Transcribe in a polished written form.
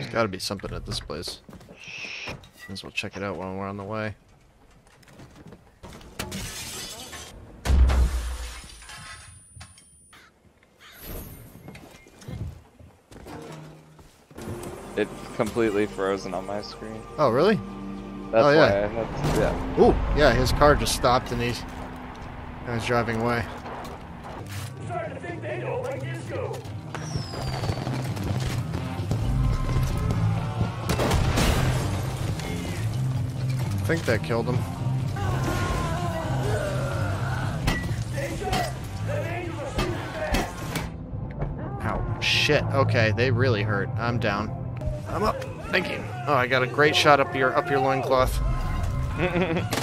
Gotta be something at this place. Might as well check it out while we're on the way. It's completely frozen on my screen. Oh, really? That's Oh, yeah. why I had to, yeah. Ooh, yeah, his car just stopped and he's driving away. Starting to think they don't like disco. I think that killed him. Ow, shit. Okay, they really hurt. I'm down. I'm up. Thank you. Oh, I got a great shot up your loincloth.